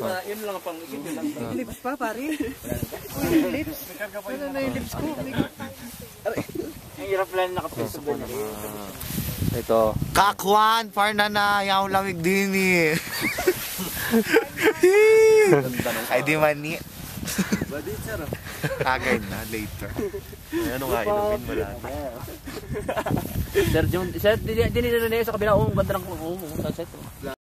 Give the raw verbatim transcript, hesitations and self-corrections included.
Yun lang pang isip yun lang. Lips pa, pare. Uy, lips. Ano na yung lips ko? Ang hirap lang nakapagod sa ganyan. Ito. Kakwan, par na na, yaw lamig din eh. Ay di mani. Badit sir. Kagay na, later. Ano nga, inumin mo lang. Sir, Jun, sir, dinilala na yun sa kabila. Oo, ganda ng sunset.